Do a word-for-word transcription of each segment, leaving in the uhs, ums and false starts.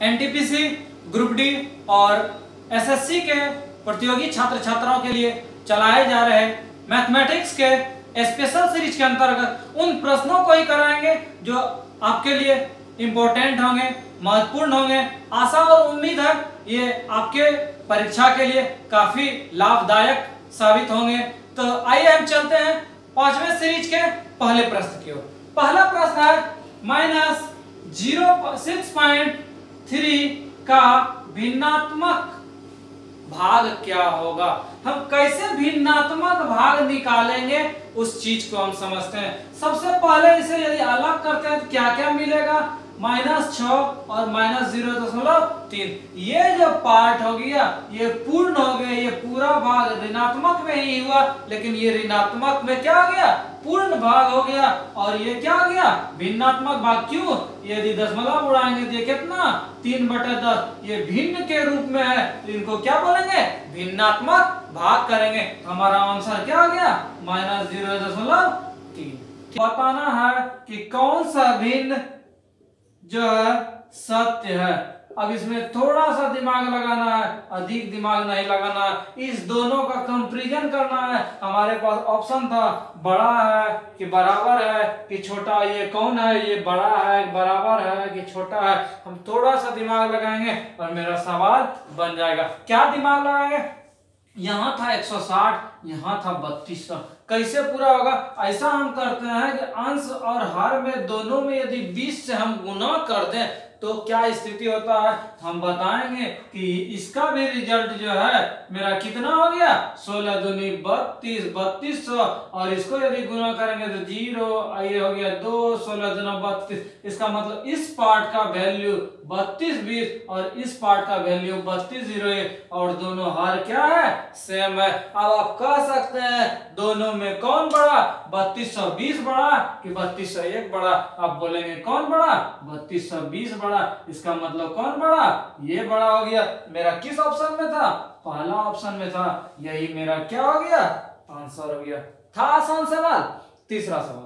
NTPC, group D और SSC के प्रतियोगी छात्र छात्राओं के लिए चलाए जा रहे मैथमेटिक्स के स्पेशल सीरीज के अंतर्गत उन प्रश्नों को ही कराएंगे जो आपके लिए इम्पोर्टेंट होंगे, महत्वपूर्ण होंगे। आशा और उम्मीद है ये आपके परीक्षा के लिए काफी लाभदायक साबित होंगे। तो आइए हम चलते हैं पांचवें सीरीज के पहले प्रश्न की ओर। पहला प्रश्न है minus zero six point three का भिन्नात्मक भाग क्या होगा। हम कैसे भिन्नात्मक भाग निकालेंगे उस चीज को हम समझते हैं। सबसे पहले इसे यदि अलग करते हैं तो क्या क्या मिलेगा, माइनस छ और माइनस जीरो दशमलव तीन। ये जो पार्ट हो गया ये पूर्ण हो गया, ये पूरा भाग ऋणात्मक में ही हुआ, लेकिन ये ऋणात्मक में क्या हो गया, पूर्ण भाग हो गया। और ये क्या हो गया, भिन्नात्मक भाग। क्यों, यदि दशमलव उड़ाएंगे तो ये कितना, तीन बटे दस, ये भिन्न के रूप में है तो इनको क्या बोलेंगे, भिन्नात्मक भाग करेंगे। हमारा आंसर क्या हो गया, माइनस जीरो दशमलव तीन। बताना है कि कौन सा भिन्न जो है सत्य है। अब इसमें थोड़ा सा दिमाग लगाना है, अधिक दिमाग नहीं लगाना है। इस दोनों का कंपैरिजन करना है। हमारे पास ऑप्शन था बड़ा है कि बराबर है कि छोटा। ये कौन है, ये बड़ा है, बराबर है कि छोटा है। हम थोड़ा सा दिमाग लगाएंगे और मेरा सवाल बन जाएगा। क्या दिमाग लगाएंगे, यहाँ था एक सौ साठ, यहाँ था बत्तीस सौ, कैसे पूरा होगा। ऐसा हम करते हैं कि अंश और हर में दोनों में यदि बीस से हम गुना कर दें तो क्या स्थिति होता है, हम बताएंगे कि इसका भी रिजल्ट जो है मेरा कितना हो गया, सोलह दूनी बत्तीस, बत्तीस सौ, और इसको यदि गुना करेंगे तो जीरो, ये हो गया दो, सोलह दूना बत्तीस। इसका मतलब इस पार्ट का वैल्यू बत्तीस बीस और इस पार्ट का वैल्यू बत्तीस जीरो एक, और दोनों हर क्या है, सेम है। अब आप कह सकते हैं दोनों में कौन बड़ा, बत्तीस सौ बीस बड़ा कि बत्तीस सौ एक बड़ा। आप बोलेंगे कौन बड़ा, बत्तीस सौ बीस बड़ा। इसका मतलब कौन बड़ा, ये बड़ा हो गया। मेरा किस ऑप्शन में था, पहला ऑप्शन में था। यही मेरा क्या हो गया, आंसर हो गया। था आसान सवाल। तीसरा सवाल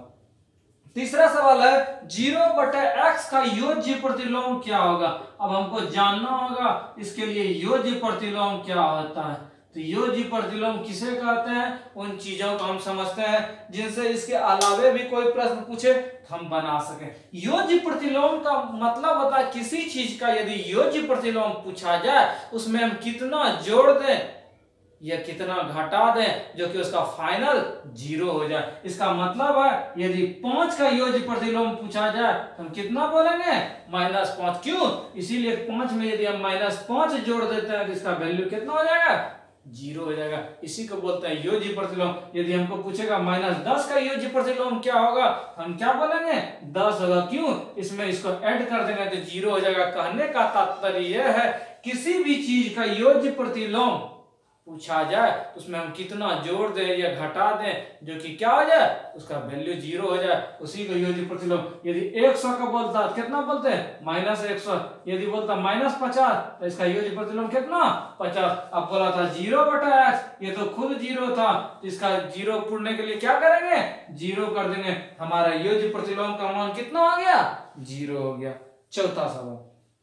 तीसरा सवाल है जीरो बटे एक्स का योज्य प्रतिलोम क्या होगा। अब हमको जानना होगा इसके लिए योज्य प्रतिलोम क्या होता है। तो योज्य प्रतिलोम किसे कहते हैं, उन चीजों को हम समझते हैं जिनसे इसके अलावे भी कोई प्रश्न पूछे हम बना सके। योज्य प्रतिलोम का मतलब होता है किसी चीज का यदि योज्य प्रतिलोम पूछा जाए उसमें हम कितना जोड़ दें या कितना घटा दें जो कि उसका फाइनल जीरो हो जाए। इसका मतलब है यदि पांच का योज्य प्रतिलोम पूछा जाए तो हम कितना बोलेंगे, माइनस पांच। क्यों, इसीलिए पांच में यदि हम माइनस पांच जोड़ देते हैं तो इसका वैल्यू कितना हो जाएगा, जीरो हो जाएगा। इसी को बोलते हैं योज्य प्रतिलोम। यदि हमको पूछेगा माइनस दस का योज्य प्रतिलोम क्या होगा, हम क्या बोलेंगे, दस होगा। क्यों, इसमें इसको ऐड कर देंगे तो जीरो हो जाएगा। कहने का तात्पर्य यह है किसी भी चीज का योज्य प्रतिलोम पूछा जाए उसमें हम कितना जोड़ दें या घटा दें जो कि क्या हो जाए, उसका वैल्यू जीरो हो जाए, उसी को योज्य प्रतिलोम। यदि एक सौ का बोलता कितना बोलते हैं, माइनस एक सौ। यदि बोलता माइनस पचास तो इसका योज्य प्रतिलोम कितना, पचास। अब बोला था जीरो बटा एक्स, ये तो खुद जीरो था, इसका जीरो पूरने के लिए क्या करेंगे, जीरो कर देंगे। हमारा योज्य प्रतिलोम का मान कितना हो गया, जीरो हो गया। चौथा सवाल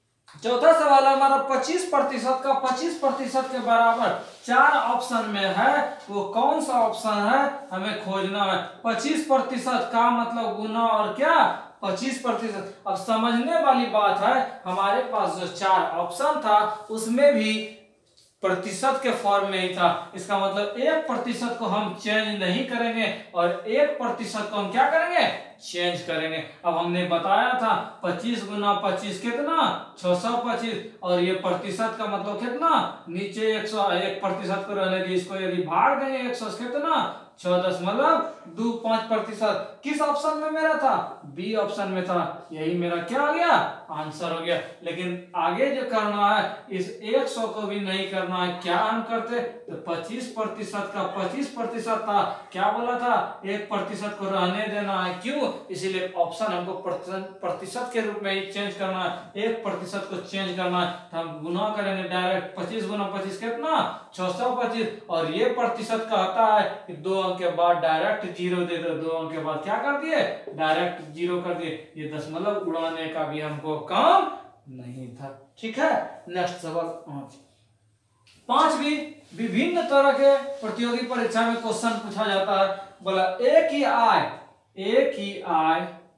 चौथा सवाल हमारा पच्चीस प्रतिशत का पच्चीस प्रतिशत के बराबर चार ऑप्शन में है, वो कौन सा ऑप्शन है हमें खोजना है। पच्चीस प्रतिशत का मतलब गुना और क्या, पच्चीस प्रतिशत। अब समझने वाली बात है हमारे पास जो चार ऑप्शन था उसमें भी प्रतिशत के फॉर्म में ही था। इसका मतलब एक प्रतिशत को हम चेंज नहीं करेंगे और एक प्रतिशत को हम क्या करेंगे, चेंज करेंगे। अब हमने बताया था पच्चीस गुना पच्चीस कितना, छह सौ पच्चीस, और ये प्रतिशत का मतलब कितना, नीचे एक सौ, एक प्रतिशत को रहने दी, इसको यदि भाग देंगे एक सौ कितना, छह दशमलव दो पांच प्रतिशत। किस ऑप्शन में मेरा था, बी ऑप्शन में था। यही मेरा क्या हो गया, आंसर हो गया। लेकिन आगे जो करना है इस एक सौ को भी नहीं करना है। क्या हम करते, तो पच्चीस प्रतिशत का पच्चीस प्रतिशत था, क्या बोला था, एक प्रतिशत को रहने देना है। क्यों, इसीलिए ऑप्शन हमको प्रतिशत के रूप में ही चेंज करना है, एक प्रतिशत को चेंज करना है। तो हम गुना करेंगे डायरेक्ट, पच्चीस गुना पच्चीस कितना, छह सौ पच्चीस, और ये प्रतिशत का आता है कि दो अंक के बाद डायरेक्ट जीरो दे दो, दो अंक के बाद क्या कर दिए, डायरेक्ट जीरो कर दिए। ये दशमलव उड़ाने का भी हमको काम नहीं था। ठीक है, नेक्स्ट सवाल पांच। पांच भी विभिन्न तरह के प्रतियोगी परीक्षा में क्वेश्चन पूछा जाता है। बोला ए की आय ए की आय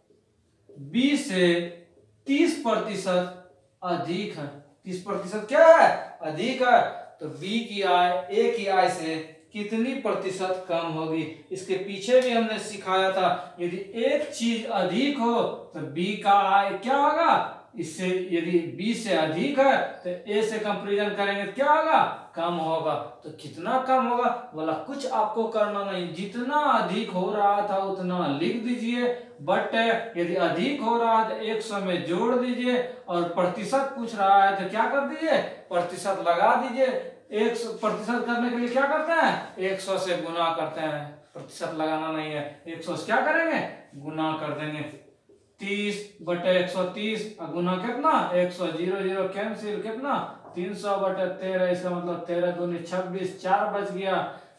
बी से तीस प्रतिशत अधिक है। तीस प्रतिशत क्या है? अधिक है। तो बी की आय ए की आय से कितनी प्रतिशत कम होगी? इसके पीछे भी हमने सिखाया था, यदि एक चीज अधिक हो तो बी का आय क्या होगा? इससे यदि बी से अधिक है तो ए से कंपैरिजन करेंगे तो क्या होगा? कम होगा। तो कितना कम होगा? बोला कुछ आपको करना नहीं, जितना अधिक हो रहा था उतना लिख दीजिए, बट यदि अधिक हो रहा है तो एक सौ में जोड़ दीजिए, और प्रतिशत पूछ रहा है तो क्या कर दीजिए? प्रतिशत लगा दीजिए। एक सौ प्रतिशत करने के लिए क्या करते हैं? एक सौ से गुना करते हैं, प्रतिशत लगाना नहीं है। एक सौ से क्या करेंगे? गुना कर देंगे। तीस बटे एक सौ तीस गुना कितना? एक सौ, जीरो जीरो कैंसिल, कितना? तीन सौ बटे तेरह, इसका मतलब तेरह दूनी छब्बीस, चार बच गया,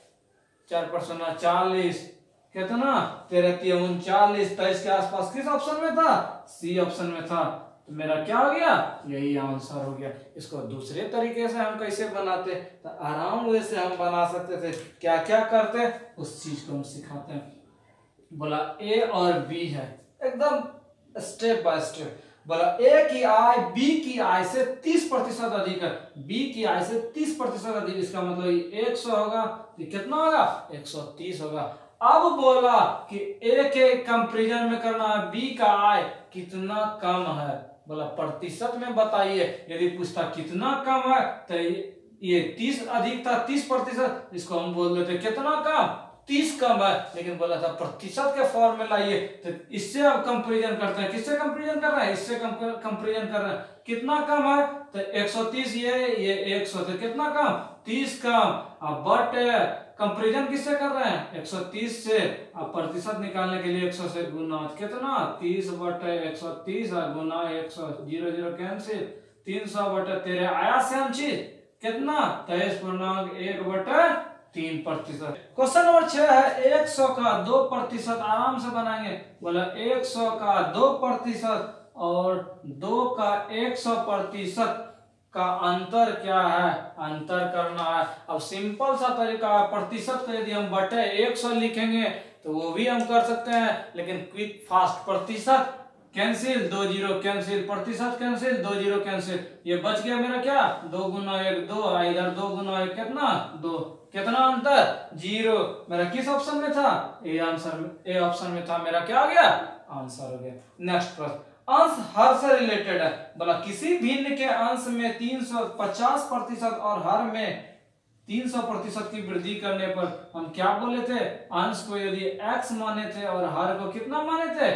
चार परसेंट चालीस, कितना? तेरह तीन उनचालीस। तेईस के आसपास किस ऑप्शन में था? सी ऑप्शन में था। तो मेरा क्या हो गया? यही आंसर हो गया। इसको दूसरे तरीके से हम कैसे बनाते, तो आराम वे से हम बना सकते थे। क्या क्या करते उस चीज को हम सिखाते हैं। बोला ए और बी है, एकदम स्टेप बाय स्टेप। बोला ए की आय बी की आय से तीस प्रतिशत अधिक है, बी की आय से तीस प्रतिशत अधिक, इसका मतलब ये एक सौ होगा, ये कितना होगा? एक सौ तीस होगा। अब बोला कि ए के कंपैरिजन में करना है बी का आय कितना कम है। बोला प्रतिशत में बताइए। यदि पूछता कितना कम है तो ये तीस अधिक था, तीस प्रतिशत, इसको हम बोल देते कितना कम? तीस कम है। लेकिन बोला था प्रतिशत के फॉर्म में लाइए, तो इससे अब कंपैरिजन करते हैं। किससे कंपैरिजन कर रहे हैं? इससे कंपैरिजन कर रहे हैं। कितना कम है? तो एक सौ तीस, ये ये एक सौ, तो कितना कम? तीस कम। अब बट कंपैरिजन किससे कर रहे हैं? एक सौ तीस से। अब प्रतिशत निकालने के लिए एक सौ से गुना, कितना? तीस बटे एक सौ तीस गुना एक सौ, जीरो जीरो कैंसिल, तीन सौ बटे तेरह, आया सेम चीज, कितना? तेईस पूर्णांक एक बटे तीन प्रतिशत। क्वेश्चन नंबर छह है एक सौ का दो प्रतिशत, आराम से बनाएंगे। बोला एक सौ का दो प्रतिशत और दो का एक सौ प्रतिशत का अंतर क्या है? अंतर करना है। अब सिंपल सा तरीका है, प्रतिशत को यदि हम बटे एक सौ लिखेंगे तो वो भी हम कर सकते हैं, लेकिन क्विक फास्ट, प्रतिशत कैंसिल, दो जीरो कैंसिल, प्रतिशत कैंसिल, दो जीरो कैंसिल, ये बच गया मेरा क्या? दो गुना एक दो, इधर दो गुना एक कितना? दो, कितना अंतर? जीरो। मेरा किस ऑप्शन में था? ए आंसर, ए ऑप्शन में था। मेरा क्या हो गया? आंसर हो गया। नेक्स्ट प्रश्न, अंश हर से रिलेटेड है। बोला किसी भिन्न के अंश में तीन सौ पचास प्रतिशत और हर में तीन सौ प्रतिशत की वृद्धि करने पर हम क्या बोले थे? अंश को यदि x माने थे और हर को कितना माने थे?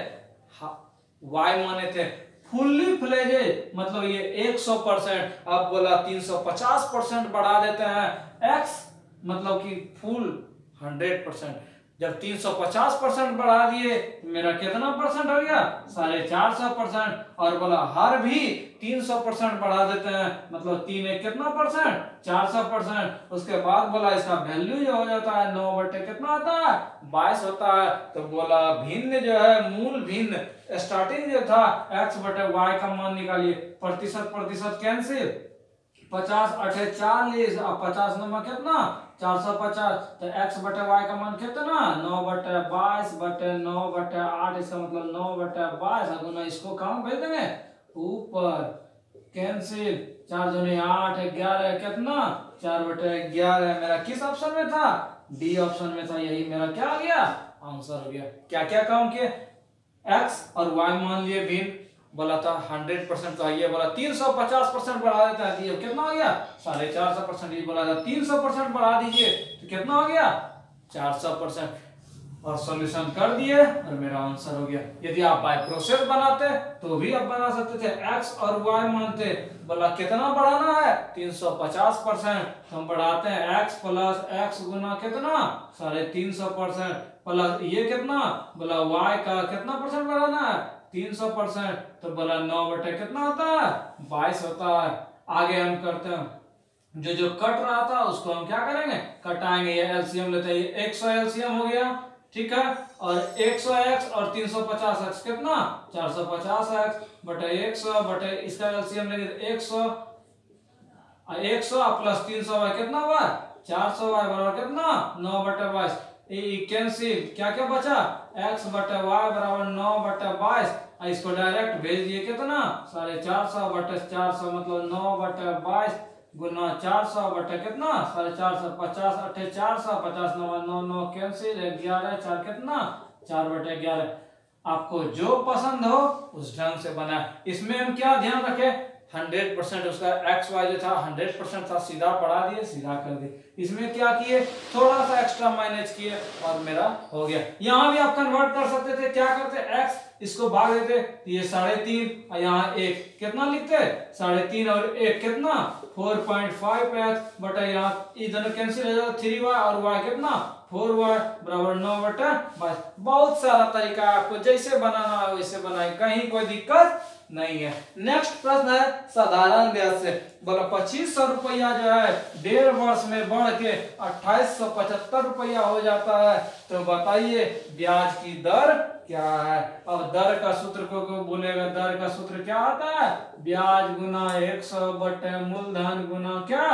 y माने थे। फुल्ली फ्लेजेड मतलब ये एक सौ परसेंट। अब बोला तीन सौ पचास परसेंट बढ़ा देते हैं, x मतलब कि फुल हंड्रेड परसेंट। जब तीन सौ पचास परसेंट बढ़ा दिए मेरा कितना परसेंट हो गया? साढ़े चार सौ परसेंट। और बोला हर भी तीन सौ परसेंट बढ़ा देते हैं, मतलब तीन एक कितना परसेंट? चार सौ परसेंट। उसके बाद बोला इसका वैल्यू जो हो जाता है नौ बटे कितना होता है? बाईस होता है। तो बोला भिन्न जो है, मूल भिन्न, स्टार्टिंग जो था एक्स बटे वाई का मान निकालिए। प्रतिशत प्रतिशत कैंसिल, पचास अठे चालीस, अब पचास नंबर कितना? चार सौ पचास। तो x बटे वाई का मान कितना? नौ बटे बाईस बटे नौ बटे आठ, इसका मतलब नौ बटे बाईस गुना इसको कहाँ भेज देंगे? ऊपर, कैंसिल, चार दूनी आठ, ग्यारह, कितना? चार बटे ग्यारह। मेरा किस ऑप्शन में था? डी ऑप्शन में था। यही मेरा क्या आ गया? आंसर हो गया। क्या क्या काम किए? x और y मान लिए भिन्न। बोला था हंड्रेड परसेंट तो ये बोला तीन सौ पचास परसेंट बढ़ा देता है, ये कितना हो गया? साढ़े चार सौ परसेंट। ये बोला था तीन सौ परसेंट बढ़ा दीजिए तो कितना हो गया? चार सौ परसेंट। और सॉल्यूशन कर दिए और मेरा आंसर हो गया। यदि आप बाय प्रोसेस बनाते तो भी आप बना सकते थे। x और y मानते, बोला कितना बढ़ाना है? तीन सौ पचास परसेंट। हम बढ़ाते हैं x प्लस x गुना कितना? साढ़े तीन सौ परसेंट प्लस ये कितना? बोला y का कितना परसेंट बढ़ाना है? तीन सौ परसेंट। तो बोला नौ बटे कितना होता है? बाईस होता है। आगे हम करते हैं, जो जो कट रहा था उसको हम क्या करेंगे? कटाएंगे। ये एलसीएम लेते हैं, एक सौ एलसीएम हो गया, ठीक है। और एक सौ एक्स और तीन सौ पचास एक्स कितना, चार सौ पचास एक्स बटे एक सौ बटे इसका एलसीएम लेंगे तो एक सौ, एक सौ प्लस तीन सौ वाई कितना हुआ, चार सौ वाई बराबर कितना, नौ बटे बाईस। कैंसिल, क्या क्या बचा, x बटे वाई बराबर नौ बटे बाईस। इसको डायरेक्ट भेज दिए कितना, साढ़े चार सौ बटे चार सौ मतलब नौ बटे बाईस गुना चार सौ बटे कितना, साढ़े चार सौ, पचास अट्ठे चार सौ, पचास नौ नौ नौ कैंसिल, ग्यारह चार कितना, चार बटे ग्यारह। आपको जो पसंद हो उस ढंग से बनाए। इसमें हम क्या ध्यान रखें, हंड्रेड परसेंट उसका एक्स वाई जो था हंड्रेड परसेंट था, सीधा बढ़ा दिए, सीधा कर दिए। इसमें क्या किए, थोड़ा सा एक्स्ट्रा माइनस किए और मेरा हो गया। यहाँ भी आप कन्वर्ट कर सकते थे, क्या करते, एक्स इसको भाग देते, ये साढ़े तीन और यहाँ एक कितना लिखते, साढ़े तीन और एक कितना, फोर पॉइंट फाइव एक्स बटा यहाँ इधर कैंसिल हो जाता, थ्री वाई और वाई कितना, फोर वाई बराबर नौ बटा बाईस। बहुत सारा तरीका है, आपको जैसे बनाना है वैसे बनाए, कहीं कोई दिक्कत नहीं है। नेक्स्ट प्रश्न है साधारण ब्याज से। बोला पच्चीस सौ रुपया जो है डेढ़ वर्ष में बढ़ के अट्ठाईस सौ पचहत्तर रुपया हो जाता है, तो बताइए ब्याज की दर क्या है। अब दर का सूत्र को, को बोलेगा, दर का सूत्र क्या आता है, ब्याज गुना एक सौ बटे मूलधन गुना क्या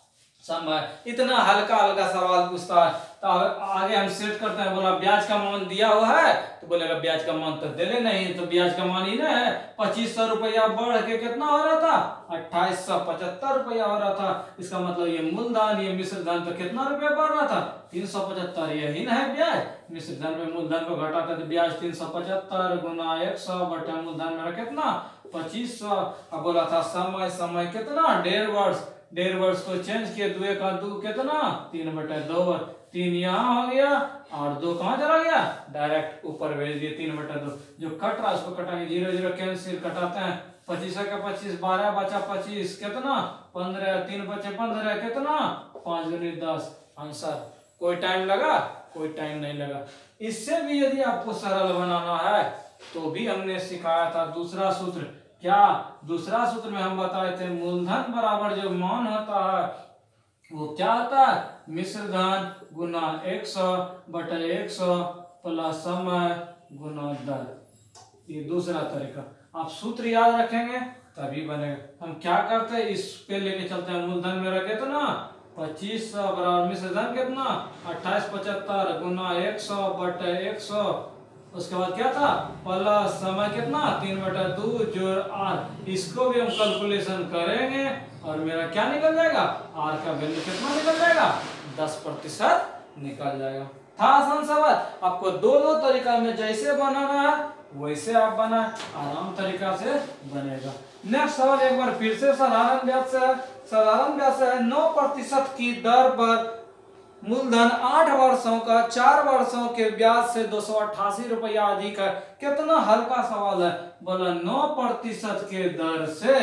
समय। इतना हल्का हल्का सवाल पूछता है, तो आगे हम सेट करते हैं। बोला ब्याज का मान दिया हुआ है, तो बोलेगा ब्याज का मान तो देने नहीं, तो ब्याज का मान ही ना है, पच्चीस सौ रुपया बढ़ के कितना हो रहा था, अट्ठाईस सौ पचहत्तर रुपया हो रहा था। इसका मतलब ये मूलधन, ये मिश्र धन तो कितना रुपया बढ़ रहा था, तीन सौ पचहत्तर। यही ना है ब्याज, मिश्र धन में मूलधन को घटाते तो ब्याज तीन सौ पचहत्तर गुना एक सौ बटे मूलधन मेरा कितना, पच्चीस सौ। अब बोला था समय, समय कितना, डेढ़ वर्ष, डेढ़ वर्ष को चेंज किए, दुए का दो कितना, तीन बटे दो, तीन यहाँ हो गया और दो कहाँ चला गया, डायरेक्ट ऊपर भेज दिए, तीन बटे दो। जो कट रहा है उसको कटाएंगे, जीरो जीरो कैंसिल, कटाते हैं, पच्चीस का पच्चीस, बारह बचा पच्चीस कितना, पंद्रह, तीन बचे पंद्रह कितना, पांच गुनी दस। आंसर। कोई टाइम लगा, कोई टाइम नहीं लगा। इससे भी यदि आपको सरल बनाना है तो भी हमने सिखाया था दूसरा सूत्र। क्या दूसरा सूत्र में हम बताए थे, मूलधन बराबर जो मान होता है वो क्या होता है, मिश्र धन गुना एक सौ बटे एक सौ प्लस समय गुना दर। ये दूसरा तरीका, आप सूत्र याद रखेंगे तभी बनेगा। हम क्या करते हैं, इस पे लेके चलते हैं। मूलधन मेरा कितना, पच्चीस सौ बराबर मिश्र धन कितना, अट्ठाईस पचहत्तर गुना एक सौ बटे एक सौ, उसके बाद क्या था, प्लस समय कितना, तीन बटा दो जोड़ आर। इसको भी हम कैलकुलेशन करेंगे और मेरा क्या निकल जाएगा, आर का वैल्यू कितना निकल जाएगा, दस प्रतिशत निकल जाएगा। था आसान सवाल। आपको दोनों तरीका में जैसे बनाना है वैसे आप बनाए, आराम तरीका से बनेगा। नेक्स्ट सवाल एक बार फिर से साधारण ब्याज से है। साधारण ब्याज से है, नौ प्रतिशत की दर पर मूलधन आठ वर्षों का चार वर्षों के ब्याज से दो सौ अट्ठासी रुपया अधिक है। कितना हल्का सवाल है। बोला नौ प्रतिशत के दर से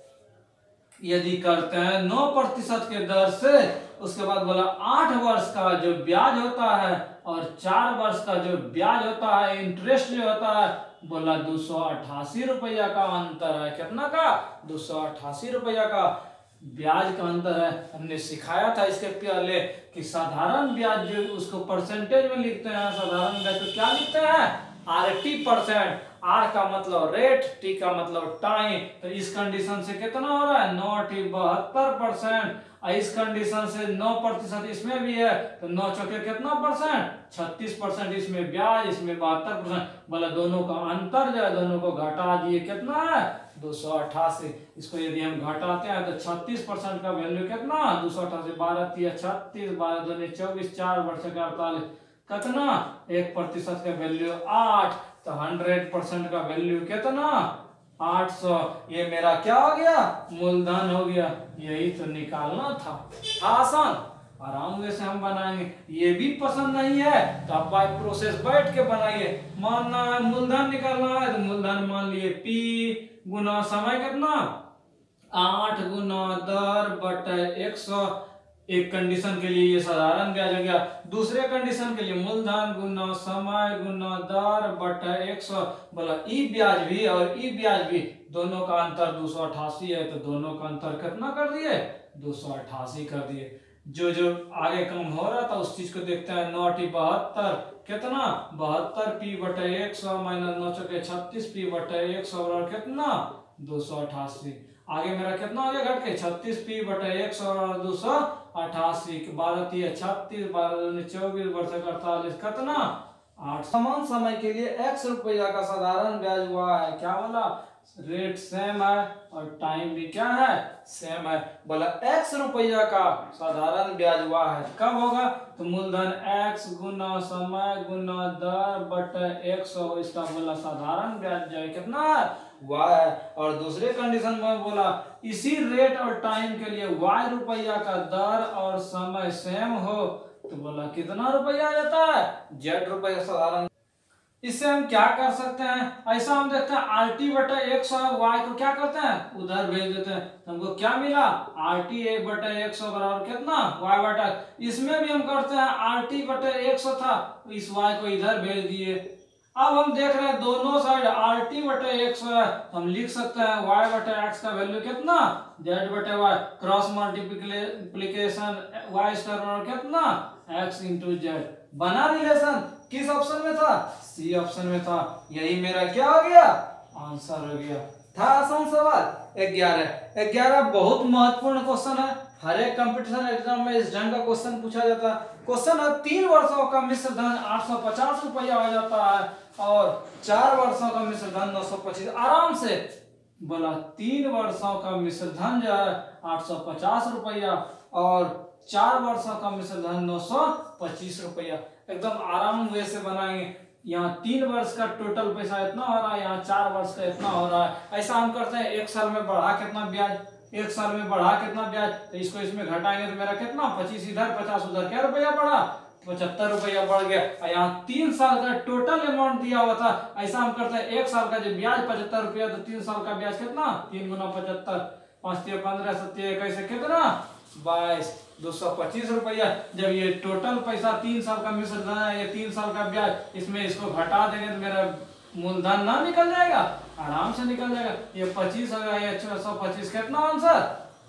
यदि करते हैं, नौ प्रतिशत के दर से, उसके बाद बोला आठ वर्ष का जो ब्याज होता है और चार वर्ष का जो ब्याज होता है, इंटरेस्ट जो होता है, बोला दो सौ अट्ठासी रुपया का अंतर है। कितना का, दो सौ अट्ठासी रुपया का ब्याज का अंतर है। हमने सिखाया था इसके पहले कि साधारण ब्याज जो उसको परसेंटेज में लिखते हैं, साधारण ब्याज को क्या लिखते हैं, आर टी परसेंट। आर का मतलब रेट, टी का मतलब टाइम। तो इस कंडीशन से कितना हो रहा है, नौ टी बहत्तर परसेंट। इस कंडीशन से नौ प्रतिशत इसमें भी है, तो नौ चौके कितना परसेंट, छत्तीस परसेंट इसमें ब्याज, इसमें बहत्तर परसेंट। बोला दोनों का अंतर जो है, दोनों को घटा दिए, कितना है, दो सौ अट्ठासी। इसको यदि हम घटाते हैं तो छत्तीस परसेंट का वैल्यू कितना, दो सौ अट्ठासी, बारह तीन छत्तीस, बारह दो चौबीस, चार वर्ष का अड़तालीस, कितना, एक प्रतिशत का वैल्यू आठ। तो हंड्रेड परसेंट का वैल्यू कितना, आठ सौ। ये मेरा क्या हो गया, मूलधन हो गया। यही तो निकालना था, आसान, आराम से हम बनाएंगे। ये भी पसंद नहीं है तो आप बाय प्रोसेस बैठ के बनाइए। मानना है मूलधन निकालना है तो मूलधन मान लिए पी गुना समय कितना, आठ गुना दर बटे एक सौ। एक कंडीशन के लिए ये साधारण ब्याज हो गया, दूसरे कंडीशन के लिए मूलधन गुना समय गुना दर बटे एक सौ। बोला ई ब्याज भी और ई ब्याज भी, दोनों का अंतर दो सौ अट्ठासी है, तो दोनों का अंतर कितना कर दिए, दो सौ अट्ठासी कर दिए। जो जो आगे कम हो रहा था उस चीज को देखते हैं। नौ अठी बहत्तर, कितना बहत्तर पी बटे एक सौ माइनस नौ चौके छत्तीस पी बटे एक सौ बराबर कितना दो सौ अठासी। आगे मेरा कितना हो गया घट के छत्तीस पी बटे एक सौ बराबर दो सौ अठासी। बारह तीन छत्तीस, बारह चौबीस वर्ष अड़तालीस, कितना आठ। समान समय के लिए एक्स रुपया का साधारण ब्याज हुआ है, क्या बोला रेट सेम है और टाइम भी क्या है सेम है। बोला एक्स रुपया का साधारण ब्याज हुआ है, कब होगा तो मूलधन एक्स गुना समय गुना दर बटे एक सौ, इसका बोला साधारण ब्याज जो है कितना है वाई है। और दूसरे कंडीशन में बोला इसी रेट और टाइम के लिए वाई रुपया का दर और समय सेम हो तो बोला कितना रुपया आ जाता है जेड रुपया साधारण। इससे हम क्या कर सकते हैं, ऐसा हम देखते हैं आर टी बटे एक सौ वाई को क्या करते हैं उधर भेज देते हैं, तो हमको क्या मिला आर टी एक बटे एक सौ बराबर कितना वाई बटा। इसमें भी हम करते हैं आर टी बटे एक सौ था इस वाई को इधर भेज दिए। अब हम देख रहे हैं दोनों साइड आर टी बटे एक सौ है, हम लिख सकते हैं वाई बटे एक्स का वैल्यू कितना जेड बटे Y, cross multiplication Y square बराबर कितना एक्स इंटू जेड। बना रिलेशन, किस ऑप्शन में था सी ऑप्शन में था। यही मेरा क्या हो गया आंसर हो गया। था आसान सवाल। ग्यारह ग्यारह बहुत महत्वपूर्ण क्वेश्चन है, हर एक कंपटीशन एग्जाम में इस ढंग का क्वेश्चन पूछा जाता है। क्वेश्चन है तीन वर्षों का मिश्र धन आठ सौ पचास रुपया हो जाता है और चार वर्षों का मिश्र धन नौ सौ पच्चीस। आराम से बोला तीन वर्षों का मिश्र धन जो है आठ सौ पचास रुपया और चार वर्षों का मिश्र धन नौ सौ पच्चीस रुपया। एकदम आराम वे से बनाएंगे। यहाँ तीन वर्ष का टोटल पैसा इतना हो रहा है, यहाँ चार वर्ष का इतना हो रहा है। ऐसा हम करते हैं एक साल में बढ़ा कितना ब्याज, एक साल में बढ़ा कितना ब्याज, तो इसको इसमें घटाएंगे तो मेरा कितना पच्चीस इधर पचास उधर क्या रुपया बढ़ा पचहत्तर रुपया बढ़ गया। यहाँ तीन साल का टोटल अमाउंट दिया हुआ था, ऐसा हम करते हैं एक साल का जो ब्याज पचहत्तर रुपया तो तीन साल का ब्याज कितना तीन गुना पचहत्तर, पांच पंद्रह सत्य इक्कीस कितना बाईस दो सौ पच्चीस रुपया। जब ये टोटल पैसा तीन साल का मिश्र धन है, ये तीन साल का ब्याज, इसमें इसको घटा देंगे तो मेरा मूलधन ना निकल जाएगा, आराम से निकल जाएगा। ये पच्चीस हो गया, ये छह सौ पच्चीस कितना आंसर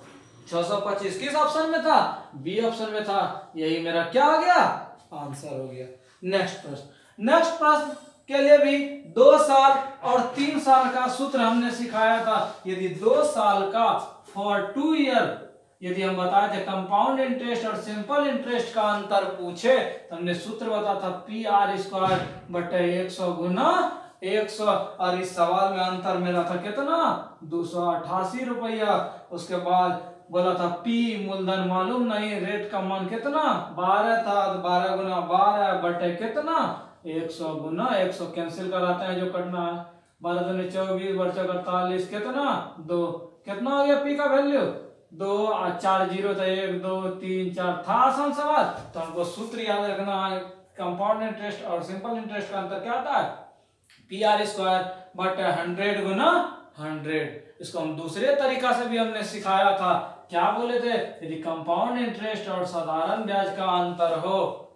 छह सौ पच्चीस। किस ऑप्शन में था बी ऑप्शन में था। यही मेरा क्या हो गया आंसर हो गया। नेक्स्ट प्रश्न, नेक्स्ट प्रश्न के लिए भी दो साल और तीन साल का सूत्र हमने सिखाया था। यदि दो साल का फॉर टू ईयर यदि हम बताए थे कंपाउंड इंटरेस्ट और सिंपल इंटरेस्ट का अंतर पूछे तो हमने सूत्र बताया था पी आर स्क्वायर बटे एक सौ गुना एक सौ, और इस सवाल में अंतर मेरा था कितना दो सौ अठासी रुपया। उसके बाद बोला था पी मूलधन मालूम नहीं, रेट का मान कितना बारह था तो बारह गुना बारह बटे कितना एक सौ गुना एक सौ कैंसिल कराते हैं जो करना है। बारह दूनी चौबीस बटे अड़तालीस कितना दो, कितना हो गया पी का वैल्यू दो, चार जीरो था एक दो तीन चार। था आसान सवाल, तो हमको सूत्र याद रखना है कंपाउंड इंटरेस्ट और सिंपल इंटरेस्ट का अंतर क्या आता है पी आर स्क्वायर बटे हंड्रेड गुना हंड्रेड। इसको हम दूसरे तरीका से भी हमने सिखाया था, क्या बोले थे यदि कंपाउंड इंटरेस्ट और साधारण ब्याज का अंतर हो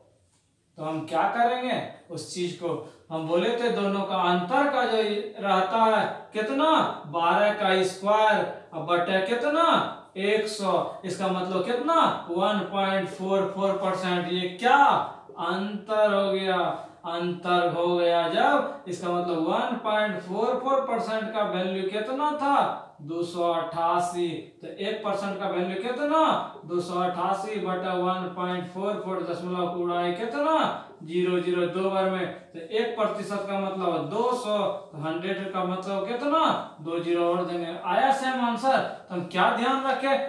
तो हम क्या करेंगे उस चीज को हम बोले थे दोनों का अंतर का जो रहता है कितना बारह का स्क्वायर बटे कितना एक सौ, इसका मतलब कितना one point four four percent. ये क्या अंतर हो गया अंतर हो गया जब इसका मतलब one point four four percent का वैल्यू कितना था दो सौ अठासी, तो एक परसेंट का वैल्यू कितना दो सौ अठासी बटा वन पॉइंट फोर फोर दशमलव उड़ाई कितना जीरो जीरो दो बार में, तो एक प्रतिशत का मतलब दो सौ, हंड्रेड का मतलब कितना दो जीरो और देंगे। आया सेम आंसर। तो हम क्या ध्यान रखें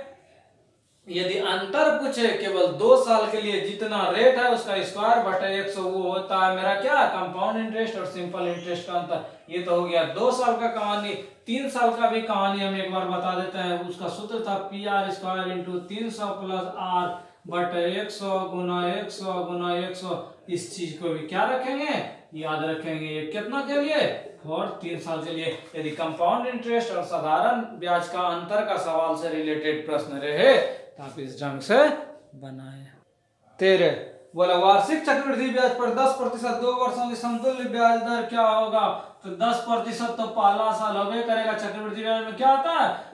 यदि अंतर पूछे केवल दो साल के लिए जितना रेट है उसका स्क्वायर बटे एक सौ वो होता है मेरा क्या कंपाउंड इंटरेस्ट और सिंपल इंटरेस्ट का अंतर। ये तो हो गया दो साल का कहानी। तीन साल का भी कहानी हम एक बार बता देते हैं। उसका सूत्र था पी आर स्क्वायर इंटू तीन सौ प्लस आर बटे एक सौ गुना एक सौ गुना एक सौ। इस चीज को भी क्या रखेंगे याद रखेंगे। ये कितना के लिए और तीन साल के लिए। यदि कंपाउंड इंटरेस्ट और साधारण ब्याज का अंतर का सवाल से रिलेटेड प्रश्न रहे तो आप इस ढंग से बनाए। तेरे बोला वार्षिक चक्रवृद्धि ब्याज पर दस प्रतिशत दो वर्षों की समतुल्य ब्याज दर क्या होगा। तो दस प्रतिशत तो पहला साल होवे करेगा। चक्रवृद्धि ब्याज में क्या आता है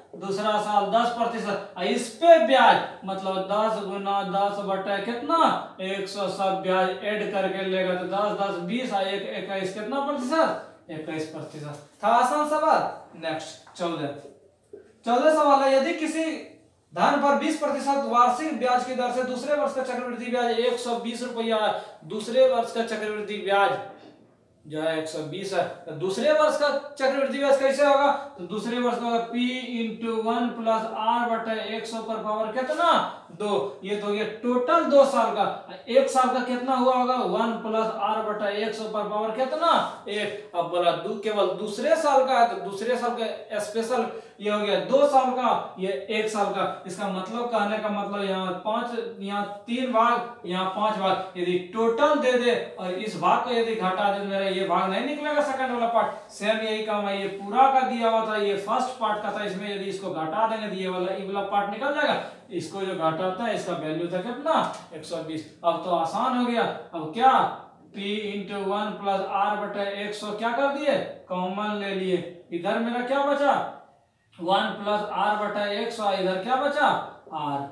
दूसरा साल दस प्रतिशत, इस पे ब्याज मतलब दस गुना दस बटे कितना एक सौ, सब ब्याज ऐड करके लेगा तो दस दस बीस और एक इक्कीस कितना प्रतिशत, इक्कीस प्रतिशत। था आसान सवाल। नेक्स्ट चौदह चौदह सवाल है, यदि किसी धन पर बीस प्रतिशत वार्षिक ब्याज की दर से दूसरे वर्ष का चक्रवृद्धि ब्याज एक सौ बीस रुपया, दूसरे वर्ष का चक्रवृद्धि ब्याज जो है एक सौ बीस है, तो दूसरे वर्ष का चक्रवृद्धि ब्याज कैसे होगा, तो दूसरे वर्ष का होगा P into one plus R बटे एक सौ पर पावर कितना दो, ये तो ये टोटल दो साल का, एक साल का कितना हुआ होगा वन प्लस आर बटा एक सौ पर पावर कितना एक। अब बोला दू, केवल दूसरे साल का है तो दूसरे साल का स्पेशल ये हो गया दो साल का, ये एक साल का। इसका मतलब कहने का मतलब यहाँ पांच, यहाँ तीन भाग, यहाँ पांच भाग, यदि टोटल दे दे और इस भाग को यदि घटा दे, मेरा ये भाग नहीं निकलेगा सेकंड वाला पार्ट। सेम यही काम है, ये पूरा का दिया हुआ था, ये फर्स्ट पार्ट का था, इसमें यदि इसको घटा देंगे तो ये वाला ये वाला पार्ट निकल जाएगा। इसको जो घटाता है इसका वैल्यू था कितना एक सौ बीस। अब तो आसान हो गया। अब क्या P into one plus R बटे एक सौ क्या कर दिए कॉमन ले लिए, इधर मेरा क्या बचा वन प्लस आर बटा एक सौ, इधर क्या बचा आर,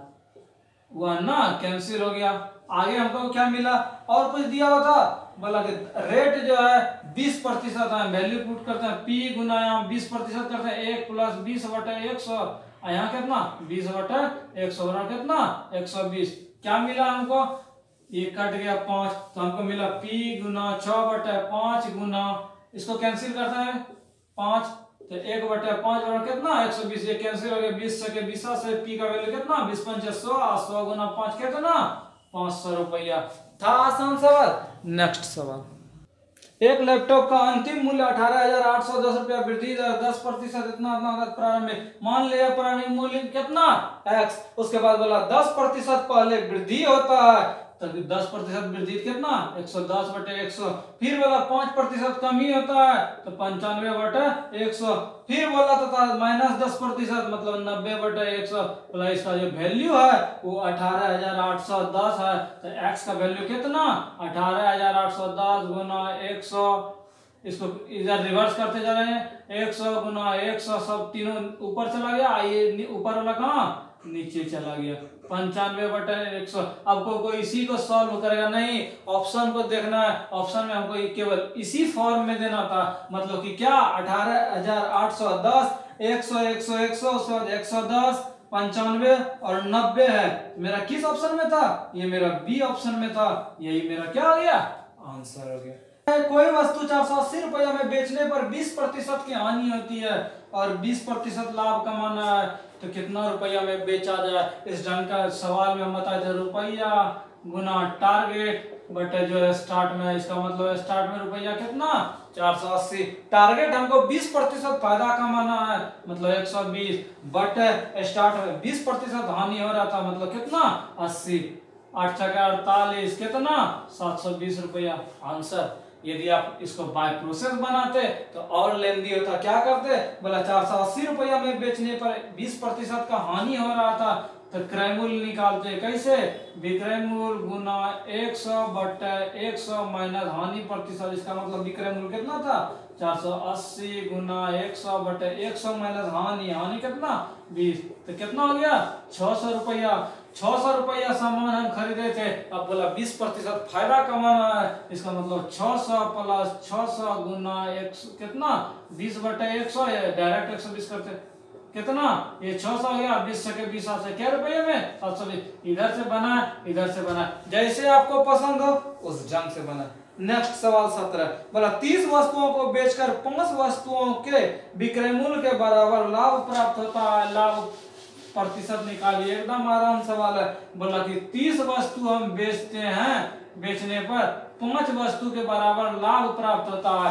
वन ना कैंसिल हो गया। आगे हमको क्या मिला, और कुछ दिया हुआ था, बोला कि रेट जो है बीस प्रतिशत है, वैल्यू पुट करते हैं P गुना यहाँ बीस प्रतिशत करते हैं एक प्लस बीस बटे एक सौ, यहाँ कितना बीस बटे एक सौ कितना एक सौ बीस। क्या मिला हमको, ये कट गया पांच, तो हमको मिला P गुना छह बटे पांच गुना, इसको कैंसिल करता है पांच, तो एक बटे पांच बटा कितना एक सौ बीस, ये कैंसिल हो गया, बीस से के बीस से P का वैल्यू कितना बीस पंचे सौ, सौ गुना पांच कितना पांच सौ रुपया। था आसान सवाल। नेक्स्ट सवाल, एक लैपटॉप का अंतिम मूल्य अठारह हजार आठ सौ दस रुपया, वृद्धि दर दस प्रतिशत इतना इतना प्रारंभिक, मान लिया प्रारंभिक मूल्य कितना एक्स, उसके बाद बोला दस प्रतिशत पहले वृद्धि होता है, तो दस प्रतिशत वृद्धि कितना एक सौ दस बटे एक सौ, फिर बोला पांच प्रतिशत कमी होता है तो पंचानवे बटे एक सौ, फिर बोला तो माइनस दस प्रतिशत मतलब नब्बे बटे एक सौ, बोला इसका जो वैल्यू है वो अठारह हजार आठ सौ दस है, तो एक्स का वैल्यू कितना अठारह हजार आठ सौ दस गुना एक सौ, इसको इधर रिवर्स करते जा रहे हैं, एक सौ गुना एक सौ, सब तीनों ऊपर चला गया, ये ऊपर वाला कहाँ नीचे चला गया, पंचानवे बटे एक सौ। आपको कोई इसी को सॉल्व करेगा नहीं, ऑप्शन को देखना है, ऑप्शन में हमको केवल इसी फॉर्म में देना था, मतलब कि क्या अठारह हजार आठ सौ दस एक सौ एक सौ एक सौ एक सौ दस पंचानवे और नब्बे है, मेरा किस ऑप्शन में था, ये मेरा बी ऑप्शन में था, यही मेरा क्या हो गया आंसर हो गया। कोई वस्तु चार सौ अस्सी रुपया में बेचने पर बीस प्रतिशत की हानि होती है और बीस प्रतिशत लाभ कमाना है, तो कितना रुपया में बेचा जाए, इस ढंग का सवाल में हम बताए थे रुपया गुना टारगेट बटे जो है स्टार्ट में, इसका मतलब स्टार्ट में रुपया कितना चार सौ अस्सी, टारगेट हमको बीस प्रतिशत फायदा कमाना है मतलब एक सौ बीस, बटे स्टार्ट में बीस प्रतिशत हानि हो रहा था मतलब कितना अस्सी, आठ छक्का अड़तालीस कितना सात सौ बीस रुपया आंसर। यदि आप इसको बाय प्रोसेस बनाते तो और लेंदी होता, क्या करते बोला चार सौ अस्सी रुपया में बेचने पर बीस प्रतिशत का हानि हो रहा था, तो क्रय मूल्य निकालते कैसे, विक्रय मूल्य गुना एक सौ बटे एक सौ माइनस हानि प्रतिशत, इसका मतलब विक्रय मूल्य कितना था चार सौ अस्सी गुना एक सौ बटे एक सौ माइनस हानि, हानि कितना बीस, तो कितना हो गया छह सौ रुपया। छह सौ रुपया सामान हम खरीदे थे, अब बोला बीस प्रतिशत फायदा कमाना है, इसका मतलब छह सौ प्लस छह सौ गुना एक कितना बीस बटे एक सौ, डायरेक्ट एक सौ बीस करते कितना ये छह सौ हो गया, बीस से के बीस से क्या रुपये में सात सौ बीस, इधर से बना इधर से बना, जैसे आपको पसंद हो उस ढंग से बना। नेक्स्ट सवाल सत्रह, बोला तीस वस्तुओं को बेचकर पांच वस्तुओं के विक्रय मूल्य के बराबर लाभ प्राप्त होता है, लाभ प्रतिशत निकालिए, एकदम आराम सवाल है। बोला कि तीस वस्तु हम बेचते हैं, बेचने पर पांच वस्तु के बराबर लाभ प्राप्त होता है,